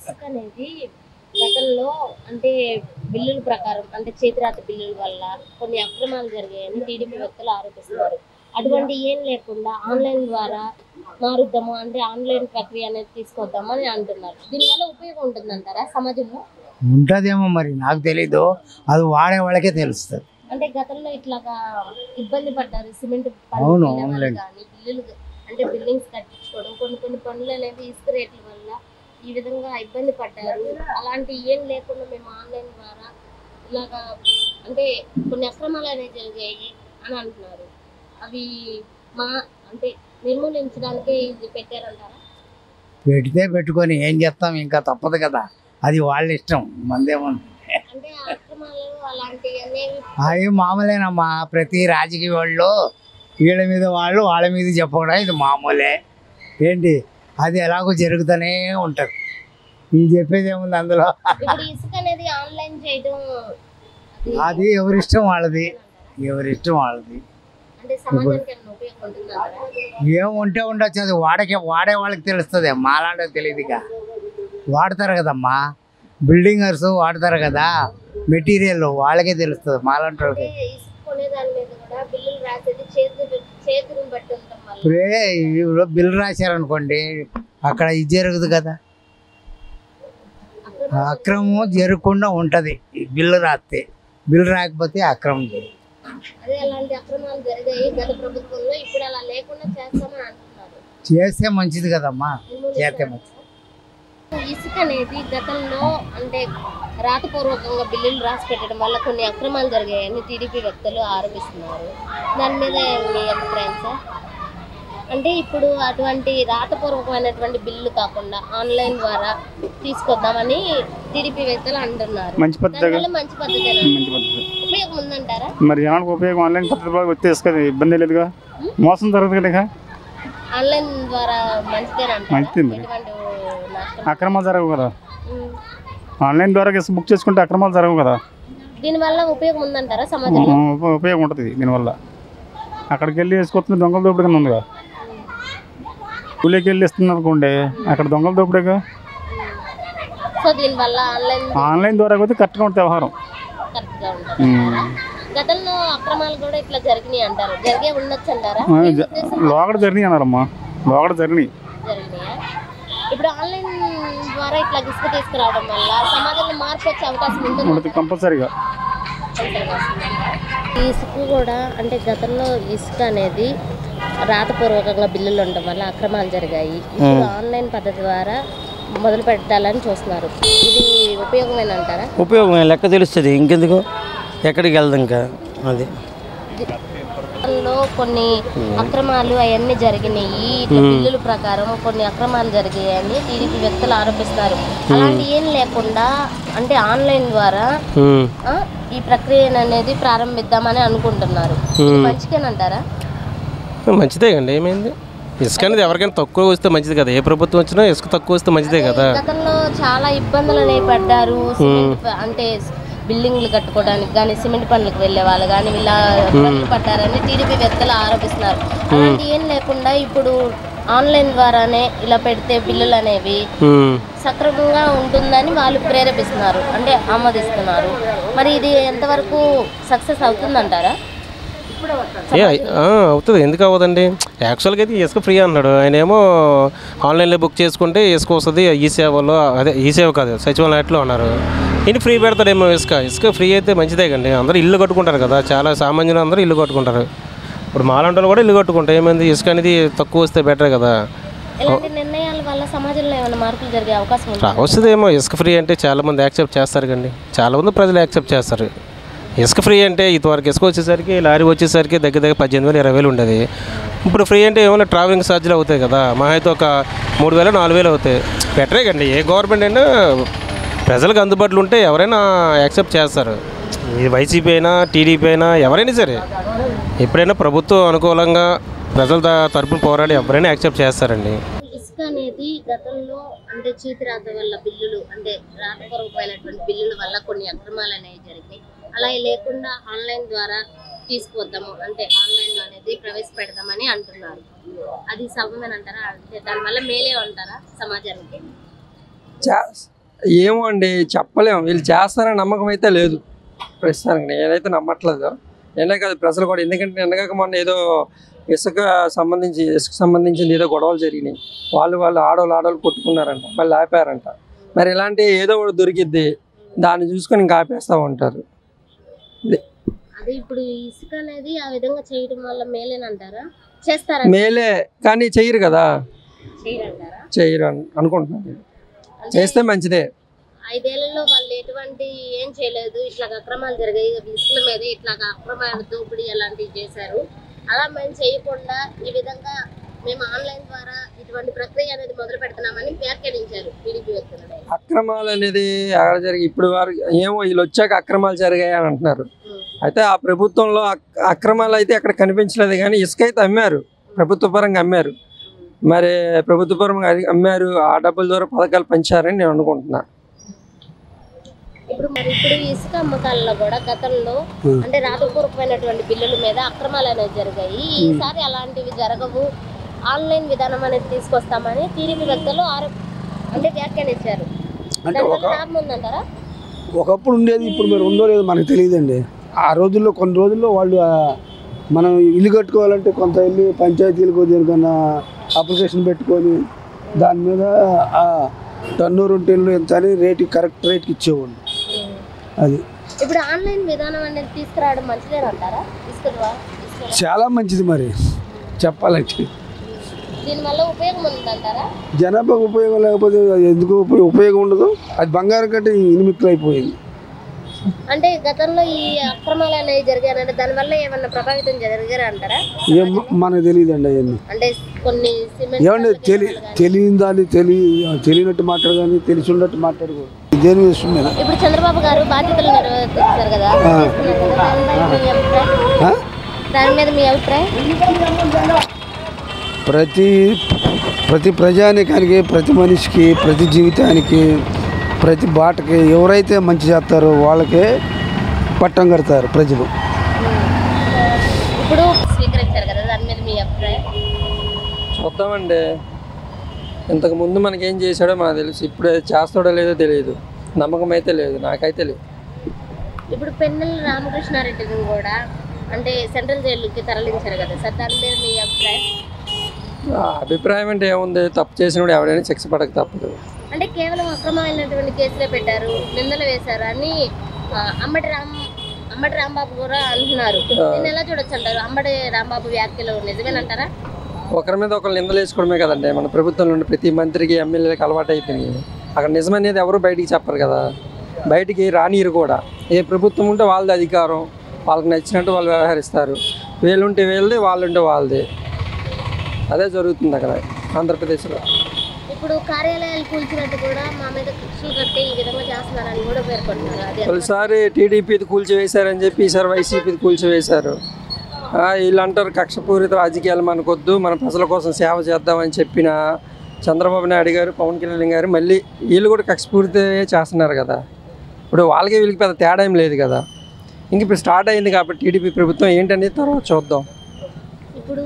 ఇసుక అనేది గతంలో అంటే బిల్లుల ప్రకారం అంటే చేతిరాత బిల్లుల వల్ల కొన్ని అక్రమాలు జరిగాయని టీడీపీ వ్యక్తులు ఆరోపిస్తున్నారు. అటువంటి ఏం లేకుండా ఆన్లైన్ ద్వారా మారుద్దాము అంటే ఆన్లైన్ ప్రక్రియ అనేది తీసుకొద్దామని అంటున్నారు. దీనివల్ల ఉపయోగం ఉంటుందంటారా సమాజంలో? ఉంటుందేమో మరి నాకు తెలీదు, అది వాడే వాళ్ళకే తెలుస్తుంది. అంటే గతంలో ఇట్లాగా ఇబ్బంది పడ్డారు సిమెంట్ అవును, కానీ బిల్లులు అంటే బిల్డింగ్స్ కట్టించుకోవడం కొన్ని పనులు అనేది ఇసుక రేట్ల వల్ల ఈ విధంగా ఇబ్బంది పడ్డారు. అలాంటి ఏం లేకుండా మేము ఆన్లైన్ ద్వారా ఇలాగా అంటే కొన్ని అక్రమాలు అనేవి జరిగాయి అని అంటున్నారు. అవి మా అంటే నిర్మూలించడానికి ఇది పెట్టారంటారా? పెడితే పెట్టుకొని ఏం చేస్తాం, ఇంకా తప్పదు కదా, అది వాళ్ళ ఇష్టం, మందేమన్నా. అంటే అక్రమాలు అలాంటివి అనేవి అవి మామూలేనమ్మా, ప్రతి రాజకీయ వాళ్ళు వీళ్ళ మీద వాళ్ళు వాళ్ళ మీద చెప్పకుండా ఇది మామూలే. ఏంటి అది ఎలాగో జరుగుతూనే ఉంటుంది. ఇది చెప్పేది ఏముంది అందులో? ఇప్పుడు ఇసుక అనేది ఆన్లైన్ చేయడం అది ఎవరిష్టం వాళ్ళది, ఎవరిష్టం వాళ్ళది. అంటే సమాజానికి ఏమైనా ఉపయోగం ఉంటుందంటారా? ఏం ఉంటే ఉండొచ్చు, అది వాడే వాళ్ళకి తెలుస్తుంది, మాలాంటి తెలియదుగా. వాడతారు కదమ్మా, బిల్డింగర్స్ వాడతారు కదా మెటీరియల్, వాళ్ళకే తెలుస్తుంది, మాలాంటి వాళ్ళకి. ఇసుక కొనే దాని మీద కూడా బిల్లులు రాసేది చేతిని బట్టి ఉండటం వల్ల ఇప్పుడే ఇప్పుడు బిల్లు రాశారనుకోండి, అక్కడ ఇది జరుగుతుంది కదా, అక్రమం జరగకుండా ఉంటుంది. బిల్లు రాస్తే, బిల్లు రాకపోతే అక్రమం జరుగుతుంది. అదే అలాంటి అక్రమాలు జరిగాయి గత ప్రభుత్వంలో, ఇప్పుడు అలా లేకుండా చేస్తామని అంటున్నారు. చేస్తే మంచిది కదమ్మా, చేస్తే మంచిది. ఇసుక అనేది గతంలో అంటే రాతపూర్వకంగా బిల్లులు రాసి పెట్టడం వల్ల కొన్ని అక్రమాలు జరిగాయని టీడీపీ వ్యక్తులు ఆరోపిస్తున్నారు. దాని మీద మీ అభిప్రాయం సార్? అంటే ఇప్పుడు అటువంటి రాతపూర్వకమైనటువంటి బిల్లు కాకుండా ఆన్లైన్ ద్వారా తీసుకొద్దామని టీడీపీ వ్యక్తులు అంటున్నారు. మంచి పద్ధతి, మంచి పద్ధతి ఉపయోగం ఉందంటారా? మరి జనానికి ఉపయోగం ఆన్లైన్ పద్ధతి వచ్చే ఇబ్బంది లేదుగా, మోసం జరగదు కదా. ఆన్లైన్ ద్వారా మంచిదే, అక్రమాలు జరగవు కదా. ఆన్లైన్ ద్వారా బుక్ చేసుకుంటే అక్రమాలు జరగవు కదా. దీనివల్ల ఉపయోగం ఉందంటారా సమాజంలో? ఉపయోగం ఉంటుంది దీనివల్ల. అక్కడికి వెళ్ళి వేసుకొస్తుంది దొంగల దోపిడీ కింద ఉందిగా. కూలీకి వెళ్ళి ఇస్తున్నారు అనుకోండి, అక్కడ దొంగల దోపిడీగా. సో దీనివల్ల ఆన్లైన్ ద్వారా అయితే కరెక్ట్గా ఉంటుంది వ్యవహారం. గతంలో అక్రమాలు కూడా ఇట్లా జరిగినాయి అంటారు, జరిగే ఉండొచ్చు అంటారా? లోగడ జరిగినాయి అన్నారమ్మా, లోగడ జరిగినాయి. ఇప్పుడు ఆన్లైన్ ద్వారా ఇట్లా ఇసుక తీసుకురావడం వల్ల సమాజంలో మార్పు వచ్చే అవకాశం ఉంటుంది కంపల్సరీగా. ఈ ఇసుక కూడా అంటే గతంలో ఇసుక అనేది రాతపూర్వకంగా బిల్లులు ఉండడం వల్ల అక్రమాలు జరిగాయి. ఇప్పుడు ఆన్లైన్ పద్ధతి ద్వారా మొదలు పెట్టాలని చూస్తున్నారు. ఇది ఉపయోగమేనంటారా? ఉపయోగమే, లెక్క తెలుస్తుంది, ఇంకెందుకు ఎక్కడికి వెళ్దాం ఇంకా. అది కొన్ని అక్రమాలు అవన్నీ జరిగినాయి, బిల్లుల ప్రకారం కొన్ని అక్రమాలు జరిగాయని టీడీపీ వ్యక్తులు ఆరోపిస్తారు. అలాంటి ఏం లేకుండా అంటే ఆన్లైన్ ద్వారా ఈ ప్రక్రియ అనేది ప్రారంభిద్దామని అనుకుంటున్నారు. మంచిదేనంటారా? మంచిదే అండి, ఏమైంది. ఇసుక అనేది ఎవరికైనా తక్కువ వస్తే మంచిది కదా, ఏ ప్రభుత్వం వచ్చినా ఇసుక తక్కువ వస్తే మంచిదే కదా. గతంలో చాలా ఇబ్బందులు అనేవి పడ్డారు, అంటే బిల్డింగ్లు కట్టుకోవడానికి కానీ సిమెంట్ పనులకు వెళ్ళే వాళ్ళు కానీ ఇలా పడ్డారని టీడీపీ వ్యక్తులు ఆరోపిస్తున్నారు. అలాంటి ఏం లేకుండా ఇప్పుడు ఆన్లైన్ ద్వారానే ఇలా పెడితే బిల్లులు అనేవి సక్రమంగా ఉంటుందని వాళ్ళు ప్రేరేపిస్తున్నారు, అంటే ఆమోదిస్తున్నారు. మరి ఇది ఎంతవరకు సక్సెస్ అవుతుందంటారా? అవుతుంది, ఎందుకు అవ్వదండి. యాక్చువల్గా అయితే ఇసుక ఫ్రీ అన్నాడు ఆయన, ఏమో ఆన్లైన్లో బుక్ చేసుకుంటే ఇసుక వస్తుంది ఈ సేవలో, అదే ఈ సేవ కాదు సచివాలయంలో అన్నారు. ఇన్ని ఫ్రీ పెడతాడేమో. ఇసుక ఫ్రీ అయితే మంచిదే కండి, అందరూ ఇల్లు కట్టుకుంటారు కదా, చాలా సామాన్యులు అందరూ ఇల్లు కట్టుకుంటారు. ఇప్పుడు మాలాంటి వాళ్ళు కూడా ఇల్లు కట్టుకుంటారు, ఏమైంది ఇసుక అనేది తక్కువ వస్తే బెటర్ కదా. నిర్ణయాల వల్ల సమాజంలో ఏమైనా మార్పులు జరిగే అవకాశం వస్తుందేమో. ఇసుక ఫ్రీ అంటే చాలామంది యాక్సెప్ట్ చేస్తారు కండి, చాలామంది ప్రజలు యాక్సెప్ట్ చేస్తారు. ఇసుక ఫ్రీ అంటే ఇంతవరకు ఇసుక వచ్చేసరికి లారీ వచ్చేసరికి దగ్గర 18,000 20,000 ఉండేది. ఇప్పుడు ఫ్రీ అంటే ఏమైనా ట్రావెలింగ్ ఛార్జీలు అవుతాయి కదా, మా అయితే ఒక 3,000 4,000 అవుతాయి. బెటరే కండి, ఏ గవర్నమెంట్ అయినా ప్రజలకు అందుబాటులో ఉంటే ఎవరైనా యాక్సెప్ట్ చేస్తారు. ఇది వైసీపీ అయినా టీడీపీ అయినా ఎవరైనా సరే, ఎప్పుడైనా ప్రభుత్వం అనుకూలంగా ప్రజల తరపున పోరాడి ఎవరైనా యాక్సెప్ట్ చేస్తారండి. ఇసుక అనేది గతంలో అంటే చేతిరాత వల్ల బిల్లులు అంటే రాతపూర్వకమైనటువంటి బిల్లుల వల్ల కొన్ని అక్రమాలు అనేవి జరిగినాయి. అలా లేకుండా ఆన్లైన్ ద్వారా తీసుకువద్దాము అంటే ఆన్లైన్ అనేది ప్రవేశపెడదామని అంటున్నారు. అది సబమేనంటారా? అంటే దానివల్ల మేలే అంటారా సమాజానికి? ఏమో అండి చెప్పలేము, వీళ్ళు చేస్తారని నమ్మకం అయితే లేదు ప్రస్తుతానికి. నేనైతే నమ్మట్లేదు. నిన్నే కాదు ప్రజలు కూడా, ఎందుకంటే నిన్నగాక మొన్న ఏదో ఇసుక సంబంధించింది ఏదో గొడవలు జరిగినాయి. వాళ్ళు ఆడవాళ్ళు కొట్టుకున్నారంట, మళ్ళీ ఆపారంట. మరి ఇలాంటి ఏదో ఒకటి దొరికిద్ది, దాన్ని చూసుకొని ఇంకా ఆపేస్తూ ఉంటారు. అదే ఇప్పుడు ఇసుక అనేది ఆ విధంగా చేయడం వల్ల మేలేనంటారా? చేస్తారా? మేలే, కానీ చెయ్యరు కదా, చేయరంటారా? చెయ్యరు అనుకుంటున్నాను. చేస్తే మంచిదే. 5 ఏళ్లలో వాళ్ళు ఎటువంటి ఏం చేయలేదు, ఇట్లా అక్రమాలు జరిగాయి, ఇసుకల మీద ఇట్లా అక్రమాలు దోపిడీ అలాంటివి చేశారు. అలా మేము చేయకుండా ఈ విధంగా మేము ఆన్లైన్ ద్వారా ఇటువంటి ప్రక్రియ అనేది మొదలు పెడుతున్నామని వ్యాఖ్యానించారు టీడీపీ వ్యక్తులు. అక్రమాలు అనేది ఎక్కడ జరిగి ఇప్పుడు వారు ఏమో వీళ్ళు వచ్చాక అక్రమాలు జరిగాయి అని అంటున్నారు. అయితే ఆ ప్రభుత్వంలో అక్రమాలు అయితే అక్కడ కనిపించలేదు, కానీ ఇసుక అయితే అమ్మారు, ప్రభుత్వ పరంగా అమ్మారు. మరి ప్రభుత్వ పరంగా అమ్మారు, ఆ డబ్బుల ద్వారా పథకాలు పంచారని నేను అనుకుంటున్నా. ఇప్పుడు ఇసుక అమ్మకాలలో కూడా గతంలో అంటే రాతపూర్వకమైనటువంటి బిల్లుల మీద అక్రమాలు అనేవి జరిగాయి. ఈసారి అలాంటివి జరగవు, ఆన్లైన్ విధానం అనేది తీసుకొస్తామని టీడీపీ వ్యక్తులు అంటే వ్యాఖ్యానించారు. లాభం ఉందంటారా? ఒకప్పుడు ఉండేది, ఇప్పుడు మరి ఉందో లేదో మనకు తెలియదండి. ఆ రోజుల్లో కొన్ని రోజుల్లో వాళ్ళు మనం ఇల్లు కట్టుకోవాలంటే కొంత వెళ్ళి పంచాయతీలకు దేనికన్నా అప్లికేషన్ పెట్టుకొని దాని మీద టన్నూరు టెన్లు ఎంత అని కరెక్ట్ రేట్కి ఇచ్చేవాళ్ళు. అది ఇప్పుడు ఆన్లైన్ విధానం అనేది తీసుకురావడం మంచిదేనంటారా? చాలా మంచిది. మరి చెప్పాలంటే దీనివల్ల ఉపయోగం ఉందంటారా? జనాభాకు ఉపయోగం లేకపోతే ఎందుకు ఉపయోగం ఉండదు. అది బంగారం కంటే ఇనుమిక్కులు అయిపోయింది. అంటే గతంలో ఈ అక్రమాలు అనేవి జరిగాయంటే దానివల్ల ఏమన్నా ప్రభావితం జరిగారా అంటారా? ఏం మనకు తెలియదండి అవన్నీ. అంటే కొన్ని ఏమంటే తెలియని దాన్ని తెలియనట్టు మాట్లాడు, కానీ తెలిసి ఉన్నట్టు మాట్లాడుకో. దేని విషయం మీద ఇప్పుడు చంద్రబాబు గారు బాధ్యతలు నిర్వర్తిస్తారు కదా, దాని మీద మీ అభిప్రాయం? ప్రతి ప్రజానికానికి, ప్రతి మనిషికి, ప్రతి జీవితానికి, ప్రతి బాటకి ఎవరైతే మంచి చేస్తారో వాళ్ళకే పట్టం కడతారు ప్రజలు. ఇప్పుడు స్వీకరించారు కదా, దాని మీద మీ అభిప్రాయం? చూద్దామండి, ఇంతకుముందు మనకేం చేశాడో మనకు తెలుసు, ఇప్పుడు చేస్తాడో లేదో తెలియదు. నమ్మకం అయితే లేదు, నాకైతే లేదు. ఇప్పుడు పెన్నెల రామకృష్ణారెడ్డిని కూడా అంటే సెంట్రల్ జైలుకి తరలించారు కదా సార్, దాని మీద మీ అభిప్రాయం? అభిప్రాయం అంటే ఏముంది, తప్పు చేసినప్పుడు ఎవరైనా శిక్ష పడక తప్పదు. అంటే కేవలం అక్రమమైనటువంటి కేసులే పెట్టారు, నిందలు వేశారు అని అమ్మటి రాంబాబు కూడా అంటున్నారు. దీన్ని ఎలా చూడొచ్చు అంటారు? అమ్మటి రాంబాబు వ్యాఖ్యలు నిజమేనంటారా? ఒకరి మీద ఒకరు నిందలు వేసుకోవడమే కదండి మన ప్రభుత్వంలో ఉండే ప్రతి మంత్రికి, ఎమ్మెల్యేలకు అలవాటు అయిపోయింది. అక్కడ నిజమనేది ఎవరు బయటికి చెప్పరు కదా, బయటికి రానియరు కూడా. ఏ ప్రభుత్వం ఉంటే వాళ్ళది అధికారం, వాళ్ళకి నచ్చినట్టు వాళ్ళు వ్యవహరిస్తారు. వీళ్ళుంటే వీళ్ళది, వాళ్ళుంటే వాళ్ళది. అదే జరుగుతుంది అక్కడ ఆంధ్రప్రదేశ్లో. ఇప్పుడు కార్యాలయాలు కూల్చినట్టు కూడా మా మీద కక్షలు కట్టి ఈ విధంగా చేస్తున్నారని కూడా పేర్కొంటున్నారు. ఒకసారి టీడీపీది కూల్చివేశారని చెప్పి ఈసారి వైసీపీది కూల్చివేశారు. వీళ్ళు అంటారు కక్షపూరిత రాజకీయాలు మనకొద్దు, మన ప్రజల కోసం సేవ చేద్దామని చెప్పిన చంద్రబాబు నాయుడు గారు, పవన్ కళ్యాణ్ గారు మళ్ళీ వీళ్ళు కూడా కక్షపూరిత చేస్తున్నారు కదా. ఇప్పుడు వాళ్ళకి వీళ్ళకి పెద్ద తేడా ఏం లేదు కదా. ఇంక ఇప్పుడు స్టార్ట్ అయింది కాబట్టి టీడీపీ ప్రభుత్వం ఏంటనేది తర్వాత చూద్దాం.